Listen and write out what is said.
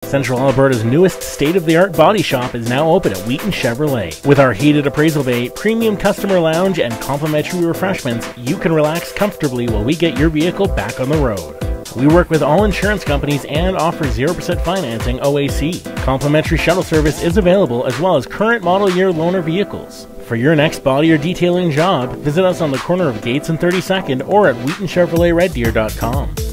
Central Alberta's newest state-of-the-art body shop is now open at Wheaton Chevrolet. With our heated appraisal bay, premium customer lounge, and complimentary refreshments, you can relax comfortably while we get your vehicle back on the road. We work with all insurance companies and offer 0% financing OAC. Complimentary shuttle service is available, as well as current model year loaner vehicles. For your next body or detailing job, visit us on the corner of Gates and 32nd or at WheatonChevroletRedDeer.com.